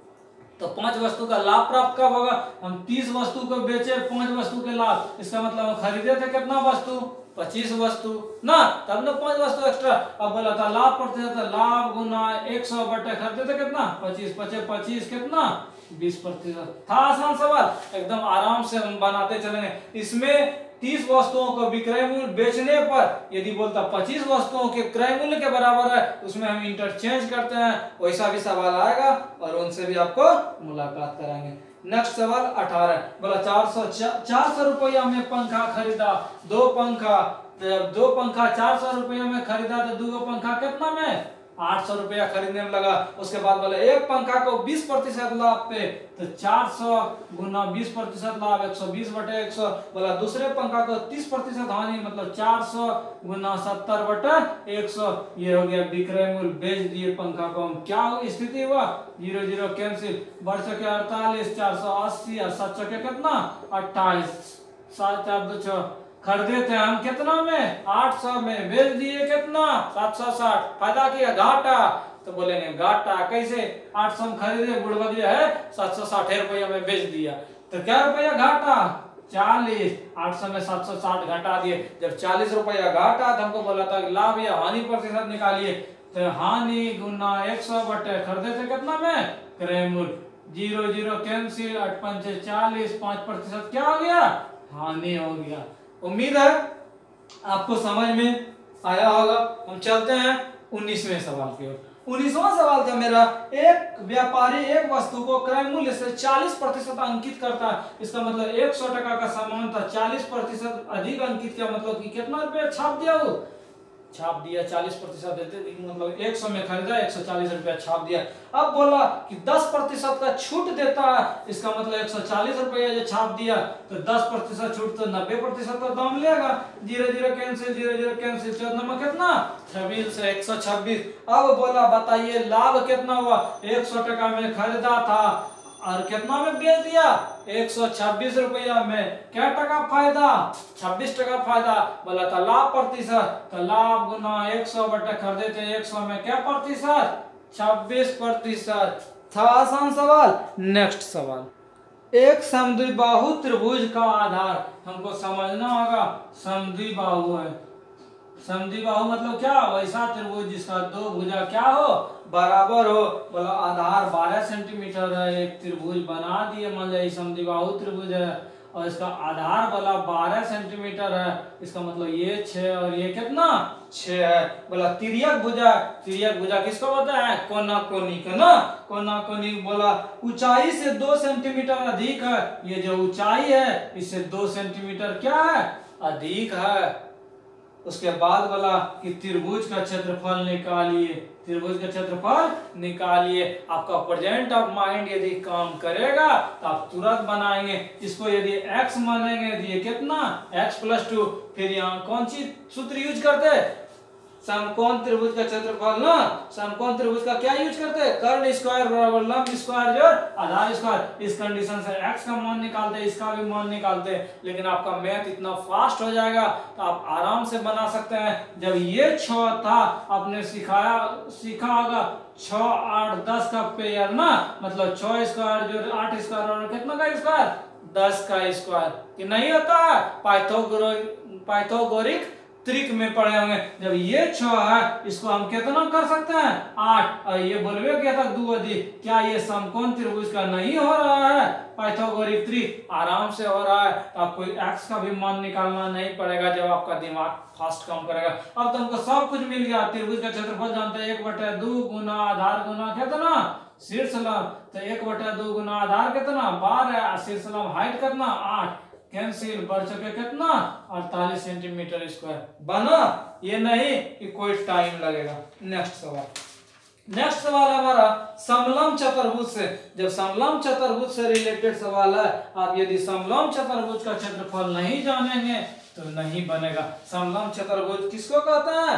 तो पांच वस्तु का लाभ प्राप्त कब होगा, हम तीस वस्तु को बेचे पांच वस्तु के लाभ, इसका मतलब हम खरीदे थे कितना वस्तु पच्चीस वस्तु ना, तब ना पांच वस्तु एक्स्ट्रा। अब बोला था लाभ प्रतिशत, लाभ गुना एक सौ बटे खरीदे थे कितना पच्चीस, पचे पच्चीस कितना बीस प्रतिशत। था आसान सवाल, एकदम आराम से हम बनाते चलेंगे। इसमें तीस वस्तुओं को विक्रय मूल्य बेचने पर यदि बोलता पच्चीस वस्तुओं के क्रय मूल्य के बराबर है, उसमें हम इंटरचेंज करते हैं, वैसा भी सवाल आएगा और उनसे भी आपको मुलाकात कराएंगे। नेक्स्ट सवाल अठारह, बोला चार सौ चार सौ रुपया में पंखा खरीदा, दो पंखा, दो पंखा चार सौ रुपया में खरीदा तो दो पंखा कितना में आठ सौ रुपया खरीदने में लगा। उसके बाद बोला एक पंखा को बीस प्रतिशत लाभ पे, तो चार सौ गुना बीस प्रतिशत लाभ एक सौ बीस बटे एक सौ। बोला दूसरे पंखा को तीस प्रतिशत हानि, मतलब चार सौ गुना सत्तर बटे एक सौ। ये हो गया विक्रय मूल्य, बेच दिए पंखा को हम। क्या स्थिति हुआ, जीरो जीरो कैंसिल, बढ़ सके अड़तालीस, चार सौ अस्सी और सात सौ के कितना अट्ठाईस, सात चार दो छह। खरीदे थे हम कितना में आठ सौ में, बेच दिए कितना सात सौ साठ, फायदा किया घाटा। तो बोलेंगे घाटा कैसे, आठ सौ में खरीदे बुढ़वा दिया है सात सौ साठ रुपया में बेच दिया, तो क्या रुपया घाटा चालीस, आठ सौ में सात सौ साठ घटा दिए। जब चालीस रुपया घाटा तो हमको बोला था लाभ या हानि प्रतिशत निकालिए, तो हानि गुना एक सौ बटे खरीदे थे कितना में क्रय मूल्य, जीरो जीरो कैंसिल, आठ पंचे चालीस, पांच प्रतिशत क्या हो गया हानि हो गया। उम्मीद है आपको समझ में आया होगा। हम चलते हैं उन्नीसवें सवाल की ओर। उन्नीसवां सवाल था मेरा, एक व्यापारी एक वस्तु को क्रय मूल्य से चालीस प्रतिशत अंकित करता है, इसका मतलब एक सौ टका का सामान था, चालीस प्रतिशत अधिक अंकित किया, मतलब कि कितना रुपया छाप दिया, वो छाप दिया चालीस प्रतिशत देते, मतलब एक सौ में खरीदा एक सौ चालीस रुपया छाप दिया। अब बोला कि दस प्रतिशत का छूट देता है, इसका मतलब एक सौ चालीस रुपया जो छाप दिया तो दस प्रतिशत छूट, तो नब्बे प्रतिशत का दाम लेगा। Zero zero cancel, zero zero cancel, चौदह में कितना छब्बीस से एक सौ छब्बीस। अब बोला बताइए लाभ कितना हुआ, एक सौ टका में खरीदा था और कितना में बेच दिया एक सौ छब्बीस रुपया में, क्या टका फायदा छब्बीस टका फायदा। बोला था लाभ प्रतिशत, तो लाभ गुना एक सौ बटे खरीदे थे एक सौ में क्या प्रतिशत छब्बीस प्रतिशत। था आसान सवाल। नेक्स्ट सवाल, एक समद्विबाहु त्रिभुज का आधार हमको समझना होगा। समद्विबाहु है, समद्विबाहु मतलब क्या, वैसा त्रिभुज जिसका दो भुजा क्या हो बराबर हो। बोला आधार बारह सेंटीमीटर है, एक त्रिभुज बना दिए, मान लीजिए समद्विबाहु त्रिभुज है और इसका आधार बोला बारह सेंटीमीटर है, इसका मतलब ये छह और ये कितना छह है। बोला तिर्यक भुजा, तिर्यक भुजा किसको बोलते हैं कोना कोनिक ना, कोना कोनिक। बोला ऊंचाई से दो सेंटीमीटर अधिक है, ये जो ऊंचाई है इससे दो सेंटीमीटर क्या है अधिक है। उसके बाद बोला कि त्रिभुज का क्षेत्रफल निकालिए, त्रिभुज का क्षेत्रफल निकालिए। आपका प्रेजेंट ऑफ माइंड यदि काम करेगा तो आप तुरंत बनाएंगे। इसको यदि x मानेंगे तो ये कितना x प्लस टू, फिर यहाँ कौन सी सूत्र यूज करते हैं समकोण त्रिभुज का क्षेत्रफल ना, समकोण त्रिभुज का क्या यूज करते हैं कर्ण स्क्वायर बराबर लंब स्क्वायर जोड़ आधार स्क्वायर। इस कंडीशन से x का मान निकालते हैं, इसका भी मान निकालते हैं। लेकिन आपका मैथ इतना फास्ट हो जाएगा तो आप आराम से बना सकते हैं। जब ये छह था आपने सिखाया सीखा होगा छह आठ दस का पेयर ना, मतलब छह स्क्वायर जो आठ स्क्वायर और कितना का स्क्वायर दस का स्क्वायर, कि नहीं होता है पाइथागोरस पाइथागोरिक त्रिक में पढ़े होंगे। जब ये छह है इसको हम कितना कर सकते हैं आठ, और ये बोलवे किया था दो अधिक, क्या ये समकोण त्रिभुज का नहीं हो रहा है पाइथागोरिक त्रिक आराम से हो रहा है। तो आपको x का भी मान निकालना नहीं पड़ेगा जब आपका दिमाग फास्ट काम करेगा। अब तो हमको सब कुछ मिल गया। त्रिभुज का क्षेत्रफल जानते हैं एक बटे दो गुना आधार गुना कितना शीर्ष लंब, तो एक बटे दो गुना आधार कितना बारह, शीर्ष लंब हाइट कितना आठ, कैंसिल बढ़ चुके कितना अड़तालीस सेंटीमीटर स्क्वायर बना। ये नहीं कि कोई टाइम लगेगा। नेक्स्ट सवाल, नेक्स्ट सवाल हमारा समलंब चतुर्भुज से। जब समलंब चतुर्भुज से रिलेटेड सवाल है, आप यदि समलंब चतुर्भुज का क्षेत्रफल नहीं जानेंगे तो नहीं बनेगा। समलंब चतुर्भुज किसको कहते हैं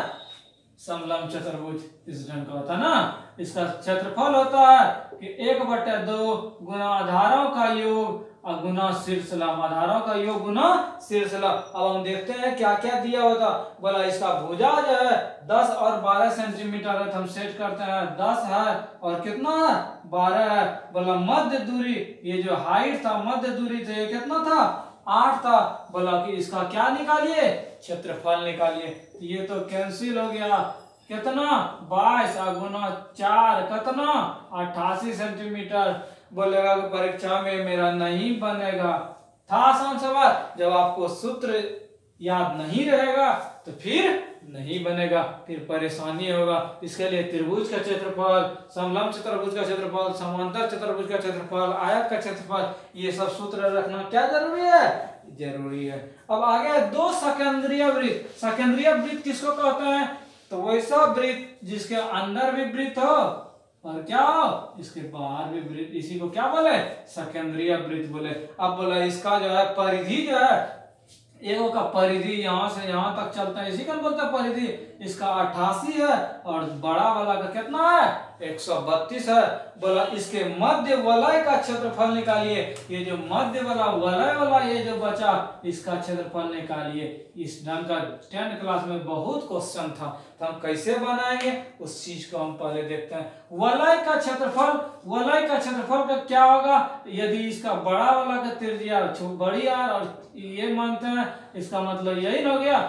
समलंब चतुर्भुज इस ढंग का होता है ना। इसका क्षेत्रफल होता है कि एक बटे दो गुना आधारों का योग और गुना शीर्ष लंब, आधारों का योग गुना शीर्ष लंब। अब हम देखते हैं क्या क्या दिया होता। बोला इसका भुजा जो है दस और बारह सेंटीमीटर है, तो हम सेट करते हैं दस है और कितना है बारह है। बोला मध्य दूरी, ये जो हाइट था मध्य दूरी थे ये कितना था आठ था। बोला कि इसका क्या निकालिए क्षेत्रफल निकालिए, तो ये तो कैंसिल हो गया कितना बाईस और गुना चार कितना अट्ठासी सेंटीमीटर। बोलेगा कि परीक्षा में मेरा नहीं बनेगा। था आसान सवाल। जब आपको सूत्र याद नहीं रहेगा तो फिर नहीं बनेगा, फिर परेशानी होगा। इसके लिए त्रिभुज का क्षेत्रफल, समलंब चतुर्भुज का क्षेत्रफल, समांतर चतुर्भुज का क्षेत्रफल, आयत का क्षेत्रफल, ये सब सूत्र रखना क्या जरूरी है? जरूरी है। अब आगे दो सकेंद्रीय वृत्त। सकेंद्रीय वृत्त किसको कहते हैं? तो वैसा वृत्त जिसके अंदर भी वृत्त हो और क्या हो, इसके बाहर भी वृत्त, इसी को क्या बोले? सकेंद्रीय वृत्त बोले। अब बोला इसका जो है परिधि जो है, एगो का परिधि यहाँ से यहाँ तक चलता है, इसी का बोलते हैं परिधि। इसका अट्ठासी है और बड़ा वाला का कितना है? एक सौ बत्तीस है। बोला इसके मध्य वलय का क्षेत्रफल निकालिए। ये जो मध्य वाला वलय वाला ये जो बचा, इसका क्षेत्रफल निकालिए। इस ढंग का टेंथ क्लास में बहुत क्वेश्चन था, तो हम कैसे बनाएंगे उस चीज को हम पहले देखते हैं। वलय का क्षेत्रफल, वलय का क्षेत्रफल का क्या होगा? यदि इसका बड़ा वाला का त्रिज्या बड़ी आर और ये मानते हैं, इसका मतलब यही हो गया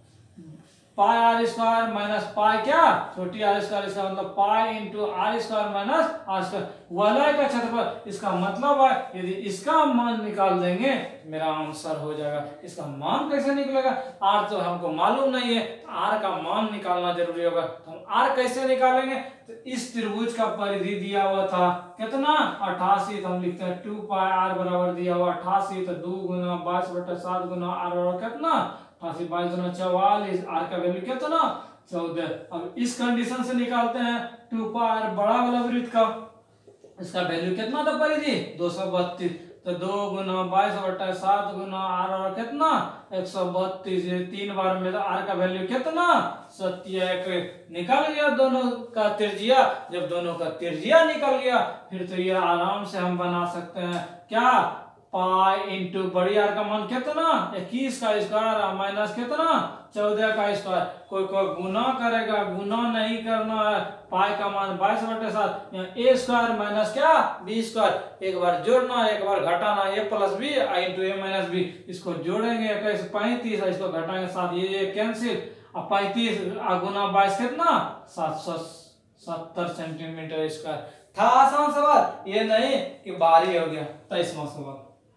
pi R square minus pi क्या छोटी आर स्क्वायर, इसका मतलब pi into R square minus R square. वलय का क्षेत्रफल, इसका मतलब है यदि इसका मान निकाल देंगे मेरा आंसर हो जाएगा। इसका मान कैसे निकलेगा? आर तो हमको मालूम नहीं है, आर का मान निकालना जरूरी होगा। तो हम आर कैसे निकालेंगे? तो इस त्रिभुज का परिधि दिया हुआ था कितना? अट्ठासी। तो हम लिखते हैं टू पाई आर बराबर दिया हुआ अट्ठासी, तो दो गुना बाईस बटा सात गुना आर बराबर कितना? अट्ठासी बाईस गुना चौवालीस, आर का वैल्यू कितना? चौदह। अब इस कंडीशन से निकालते हैं टू पाई आर बड़ा वाला वृत्त का, इसका वैल्यू कितना था परिधि? दो सौ बत्तीस। तो दो गुना बाईस बटा सात गुना आर और कितना? एक सौ बत्तीस। ये तीन बार में तो आर का वैल्यू कितना? सत्य एक। निकल गया दोनों का त्रिज्या। जब दोनों का त्रिज्या निकल गया फिर तो ये आराम से हम बना सकते हैं क्या? पाई इंटू बड़ी आर का मान कितना? इक्कीस का स्क्वायर माइनस कितना? चौदह का स्क्वायर। कोई कोई गुना करेगा, गुना नहीं करना है। पाई का मान बाईस बटे सात, ए स्क्वायर माइनस क्या? B square. एक बार जोड़ना एक बार घटाना, A plus B into A minus B. इसको जोड़ेंगे इक्कीस पैंतीस, इसको घटाएंगे सात, ये ये कैंसिल। अब पैंतीस गुना बाईस कितना? सात सौ सत्तर सेंटीमीटर स्क्वायर। था आसान सवाल, ये नहीं कि भारी हो गया। तेईसवां सवाल,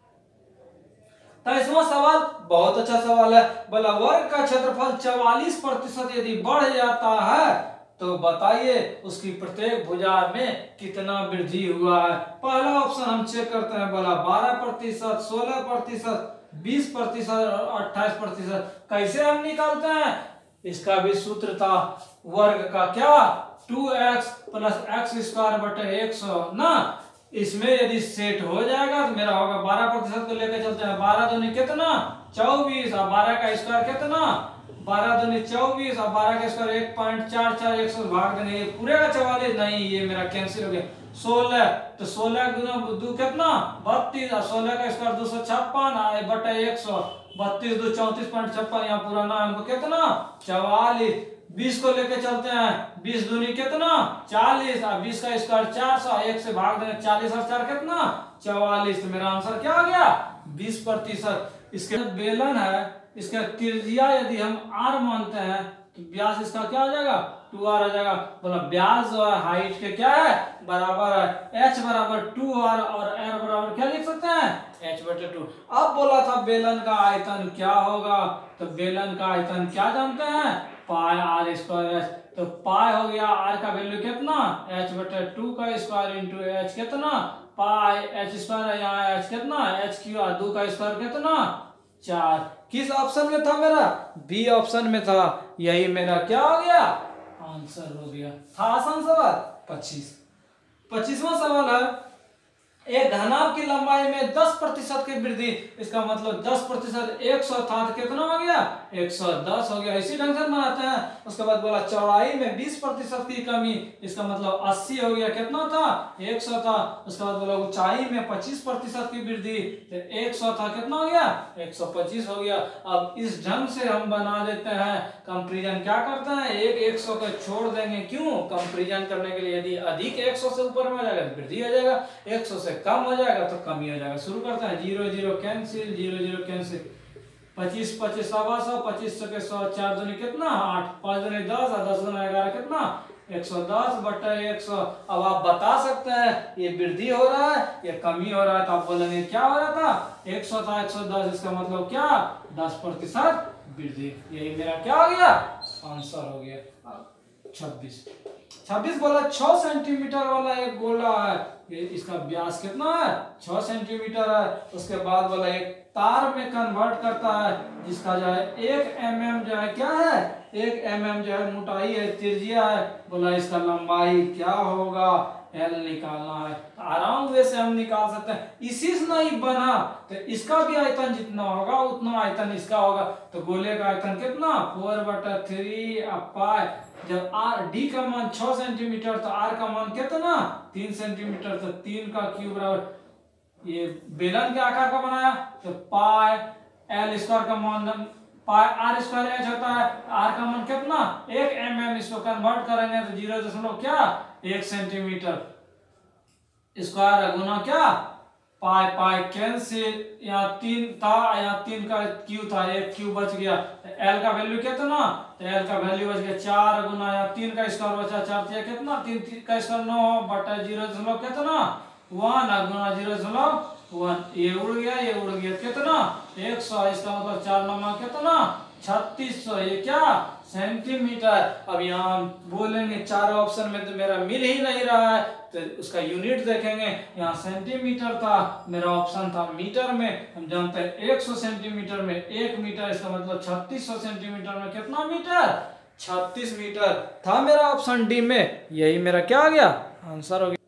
तेईसवां सवाल बहुत अच्छा सवाल है। बोला वर्ग का क्षेत्रफल चौवालीस प्रतिशत यदि बढ़ जाता है तो बताइए उसकी प्रत्येक भुजा में कितना वृद्धि हुआ है। पहला ऑप्शन हम चेक करते हैं। बोला बारह प्रतिशत, सोलह प्रतिशत, बीस प्रतिशत और अट्ठाईस प्रतिशत। कैसे हम निकालते हैं? इसका भी सूत्र था वर्ग का क्या? Two X plus X square बटे एक सौ ना। इसमें यदि सेट हो जाएगा तो मेरा होगा बारह प्रतिशत को लेकर चलते हैं। बारह दूनी कितना? चौबीस। और बारह का स्क्वायर कितना? बारह दूनी चौबीस और बारह का स्क्वायर एक पॉइंट चार चार, एक सौ भाग देंगे, पूरे का चौवालीस नहीं, ये मेरा कैंसिल हो गया। सोलह, तो सोलह गुना दो कितना? बत्तीस। और सोलह का स्क्वायर दो सौ छप्पन बटा एक सौ, बत्तीस दो चौतीस पॉइंट छप्पन। यहाँ पुराना हमको कितना? चौवालीस। बीस को लेके चलते हैं। बीस दूनी कितना? चालीस। और बीस का स्क्वायर चार सौ, एक से भाग देंगे, चालीस और चार कितना? चौवालीस। तो मेरा आंसर क्या हो गया? बीस प्रतिशत। इसके बेलन है, इसका त्रिज्या यदि हम आर मानते हैं तो व्यास इसका क्या हो जाएगा? टू आर हो जाएगा। बोला व्यास जो है हाइट के क्या है? बराबर है एच बराबर टू आर और आर बराबर क्या लिख सकते हैं? एच बटे टू। अब बोला था बेलन का आयतन क्या होगा? तो बेलन का आयतन क्या जानते हैं? Pi R square H. तो पाई हो गया, आर का वैल्यू कितना? एच बटे टू का स्क्वायर इंटू एच कितना? पाई एच स्क्वायर है, यहाँ एच कितना? H Q. और दो का स्क्वायर कितना? चार। किस ऑप्शन में था मेरा? बी ऑप्शन में था। यही मेरा क्या हो गया? आंसर हो गया। था आसान सवाल। पच्चीस, पच्चीसवां सवाल है एक घनाभ की लंबाई में दस प्रतिशत की वृद्धि। इसका मतलब दस प्रतिशत एक सौ था तो कितना हो गया? एक सौ दस हो गया। इसी ढंग से बनाते हैं। उसके बाद बोला चौड़ाई में बीस प्रतिशत की कमी। इसका मतलब अस्सी हो गया। कितना था? एक सौ था। उसके बाद बोला ऊंचाई में पच्चीस प्रतिशत की वृद्धि, तो एक सौ था कितना हो गया? एक सौ पच्चीस हो गया। अब इस ढंग से हम बना देते हैं। कंपेरिजन क्या करते हैं? एक एक सौ को छोड़ देंगे। क्यों? कंपेरिजन करने के लिए। यदि अधिक एक सौ से ऊपर में आ जाएगा तो वृद्धि हो जाएगा, एक सौ से कम हो जाएगा तो कमी हो जाएगा। शुरू करते हैं। Zero zero cancel, zero zero cancel. पच्चीस पच्चीस सवा सौ, पच्चीस सौ के सौ, चार दूनी कितना? आठ, पांच दूनी दस और दस दूनी ग्यारह कितना? एक सौ दस बटे एक सौ। अब आप बता सकते हैं ये वृद्धि हो रहा है या कमी हो रहा है, तो आप बोलेंगे क्या हो रहा था, एक सौ था एक सौ दस, इसका मतलब क्या, दस प्रतिशत वृद्धि। यही मेरा क्या हो गया, आंसर हो गया। छब्बीस छब्बीस बोला छह सेंटीमीटर वाला एक गोला है, ये इसका व्यास कितना है, छह सेंटीमीटर है। उसके बाद बोला एक तार में कन्वर्ट करता है जिसका जो है एक एम एम जो है क्या है, एक एम एम जो है मोटाई है, त्रिज्या है। बोला इसका लंबाई क्या होगा, एल निकालना है। तो आराम से हम निकाल सकते हैं। इसी से नहीं बना तो इसका भी आयतन जितना होगा उतना आयतन इसका होगा। तो गोले का आयतन कितना, फोर बटा थ्री पाई। जब आर डी का मान छह सेंटीमीटर तो आर का मान कितना, तीन सेंटीमीटर, तो तीन का क्यूब बराबर, ये बेलन के आकार का बनाया तो पाई एल स्क्वायर का मान पाई आर स्क्वायर एच होता है। आर का मान कितना, एक एम एम, इसको कन्वर्ट करेंगे तो जीरो दशमलव क्या, एक सेंटीमीटर स्क्वायर गुना क्या, पाई पाई कैंसिल, यहाँ तीन था यहाँ तीन का क्यू था, एक क्यू बच गया। एल का वैल्यू कितना, तो एल का वैल्यू बच गया चार गुना यहाँ तीन का स्क्वायर बचा, चार थिया कितना, तीन, तीन का स्क्वायर नौ बटा जीरो दशमलव कितना वन गुना जीरो दशमलव वन, ये उड़ गया ये उड़ गया कितना एक सौ। इसका मतलब चार नमा कितना छत्तीस सौ, ये क्या सेंटीमीटर। अब यहाँ बोलेंगे चार ऑप्शन में तो मेरा मिल ही नहीं रहा है, तो उसका यूनिट देखेंगे। यहाँ सेंटीमीटर था, मेरा ऑप्शन था मीटर में। हम जानते हैं एक सौ सेंटीमीटर में एक मीटर, इसका मतलब छत्तीस सौ सेंटीमीटर में कितना मीटर, छत्तीस मीटर था मेरा ऑप्शन डी में। यही मेरा क्या आ गया, आंसर हो गया।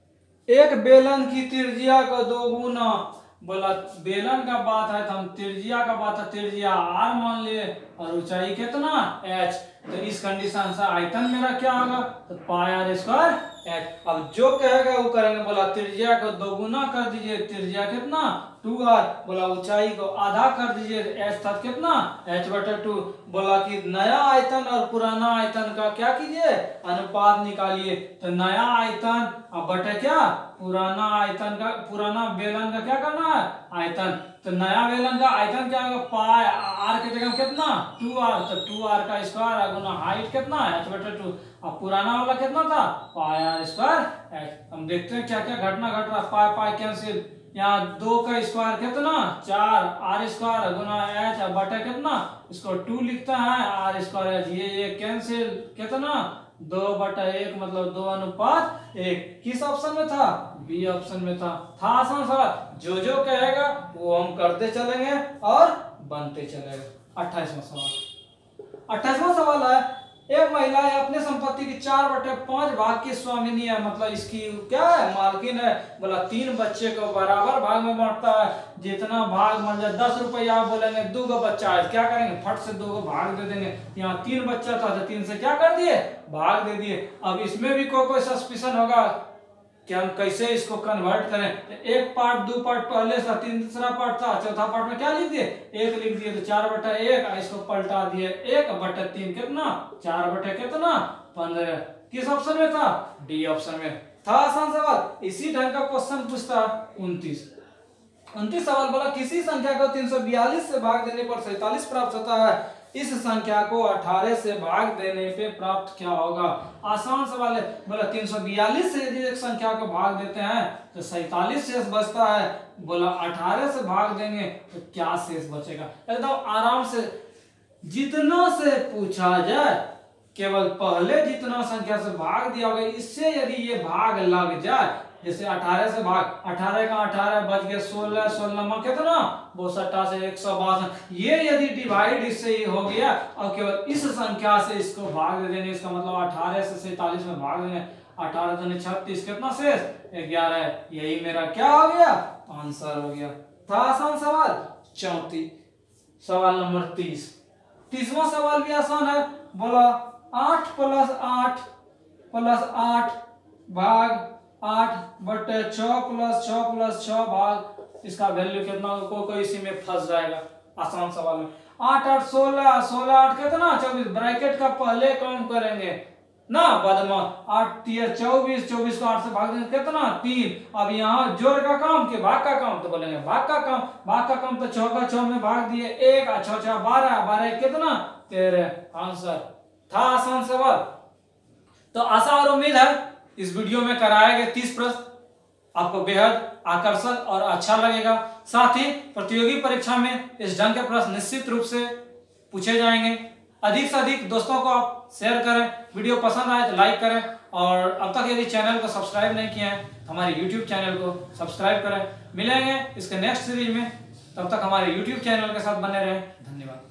एक बेलन की त्रिज्या का दो गुना, बोला बेलन का बात है तो हम त्रिज्या का बात है, त्रिज्या आर मान लिए और ऊंचाई कितना एच। तो इस कंडीशन से आयतन मेरा क्या होगा, तो पाई आर स्क्वायर एच। अब जो कहेगा वो करेंगे। बोला त्रिज्या को दो गुना कर दीजिए, त्रिज्या कितना टू आर। बोला ऊंचाई को आधा कर दीजिए, एच था कितना एच बटे टू। बोला कि नया आयतन और पुराना आयतन का क्या कीजिए, अनुपात निकालिए। तो नया आयतन अब बटे क्या, पुराना आयतन का, पुराना बेलन का क्या करना है, आयतन। तो नया बेलन का आयतन क्या होगा, पाई आर के जगह कितना टू आर, तो टू आर का स्क्वायर गुना हाइट कितना एच बटे टू। अब पुराना वाला कितना था, पाई आर स्क्वायर एच। हम देखते हैं क्या क्या घटना घट रहा है। पाई पाई कैंसिल, यहाँ दो का स्क्वायर कितना चार, आर स्क्वायर गुना एच बटे कितना, इसको टू लिखता है आर स्क्वायर एच। ये ये कैंसिल कितना दो बटा एक, मतलब दो अनुपात एक। किस ऑप्शन में था, बी ऑप्शन में था। था आसान सवाल, जो जो कहेगा वो हम करते चलेंगे और बनते चलेगा। अट्ठाईसवां सवाल, अट्ठाईसवां सवाल है, एक महिला है अपने संपत्ति की चार बटे पांच भाग की स्वामिनी है, मतलब इसकी क्या है, मालकिन है। बोला तीन बच्चे को बराबर भाग में बांटता है, जितना भाग मान जाए दस रुपया बोलेंगे, दो गो बच्चा है, क्या करेंगे फट से दो गो भाग दे देंगे। यहाँ तीन बच्चा था तो तीन से क्या कर दिए, भाग दे दिए। अब इसमें भी कोई कोई सस्पिशन होगा कि हम कैसे इसको कन्वर्ट करें। तो एक पार्ट दो पार्ट पहले था, तीसरा पार्ट था, चौथा पार्ट में क्या लिख दिए, एक लिख दिए। तो चार बटा एक, इसको पलटा दिए, एक बटे तीन कितना, चार बटे कितना पंद्रह। किस ऑप्शन में था, डी ऑप्शन में था। आसान सवाल। इसी ढंग का क्वेश्चन पूछता उनतीस उनतीस सवाल। बोला किसी संख्या को तीन सौ बयालीस से भाग देने पर सैतालीस प्राप्त होता है, इस संख्या को अठारह से भाग देने पे प्राप्त क्या होगा। आसान सवाल है। बोला तीन सौ बयालीस से यदि एक संख्या को भाग देते हैं तो सैतालीस शेष बचता है। बोला अठारह से भाग देंगे तो क्या शेष बचेगा। एकदम आराम से, जितना से पूछा जाए केवल पहले जितना संख्या से भाग दिया होगा, इससे यदि ये भाग लग जाए, जैसे अठारह से भाग, अठारह का अठारह बच गया सोलह, सोलह में कितना वो सट्टा से एक सौ बासठ। ये यदि डिवाइड इससे ही हो गया और केवल इस संख्या से इसको भाग दे देंगे, इसका मतलब अठारह से सैतालीस में भाग देंगे, अठारह दूनी छत्तीस, कितना शेष ग्यारह। यही मेरा क्या हो गया, आंसर हो गया। था आसान सवाल। चौतीस सवाल नंबर तीस तीसवां सवाल भी आसान है। बोला आठ प्लस आठ प्लस आठ भाग आठ बटे छह प्लस छह प्लस छह भाग, इसका वैल्यू कितना, को कोई इसी में फंस जाएगा आसान सवाल में। आठ आठ सोलह, सोलह आठ कितना चौबीस, ब्रैकेट का पहले काम करेंगे ना बाद में। आठ तीन चौबीस, चौबीस को आठ से भाग देंगे कितना तीन। अब यहाँ जोड़ का काम के भाग का काम, तो बोलेंगे भाग का काम। भाग का काम तो छह का छह में भाग दिए एक, छह छह बारह, बारह कितना तेरह। आंसर था आसान सवाल। तो आशा और उम्मीद है इस वीडियो में कराए गए तीस प्रश्न आपको बेहद आकर्षक और अच्छा लगेगा। साथ ही प्रतियोगी परीक्षा में इस ढंग के प्रश्न निश्चित रूप से पूछे जाएंगे। अधिक से अधिक दोस्तों को आप शेयर करें, वीडियो पसंद आए तो लाइक करें, और अब तक यदि चैनल को सब्सक्राइब नहीं किए हैं तो हमारे यूट्यूब चैनल को सब्सक्राइब करें। मिलेंगे इसके नेक्स्ट सीरीज में, तब तक हमारे यूट्यूब चैनल के साथ बने रहें। धन्यवाद।